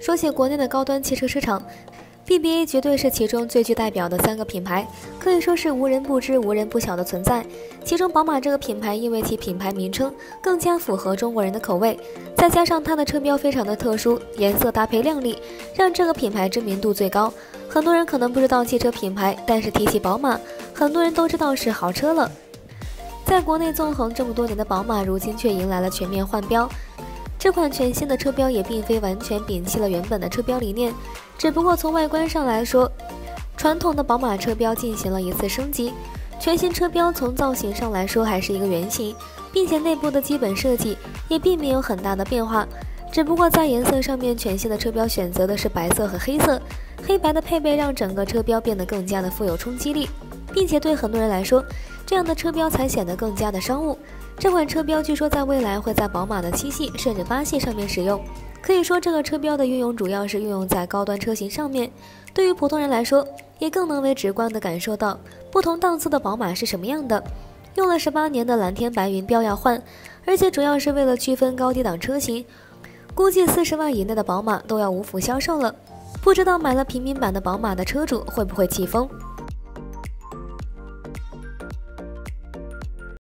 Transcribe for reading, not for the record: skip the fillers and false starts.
说起国内的高端汽车市场， BBA 绝对是其中最具代表的3个品牌，可以说是无人不知、无人不晓的存在。其中，宝马这个品牌因为其品牌名称更加符合中国人的口味，再加上它的车标非常的特殊，颜色搭配亮丽，让这个品牌知名度最高。很多人可能不知道汽车品牌，但是提起宝马，很多人都知道是豪车了。在国内纵横这么多年的宝马，如今却迎来了全面换标。 这款全新的车标也并非完全摒弃了原本的车标理念，只不过从外观上来说，传统的宝马车标进行了一次升级。全新车标从造型上来说还是一个圆形，并且内部的基本设计也并没有很大的变化，只不过在颜色上面，全新的车标选择的是白色和黑色，黑白的配备让整个车标变得更加的富有冲击力，并且对很多人来说，这样的车标才显得更加的商务。 这款车标据说在未来会在宝马的7系甚至8系上面使用，可以说这个车标的运用主要是运用在高端车型上面。对于普通人来说，也更能为直观的感受到不同档次的宝马是什么样的。用了18年的蓝天白云标要换，而且主要是为了区分高低档车型，估计40万以内的宝马都要无福销售了。不知道买了平民版的宝马的车主会不会气疯？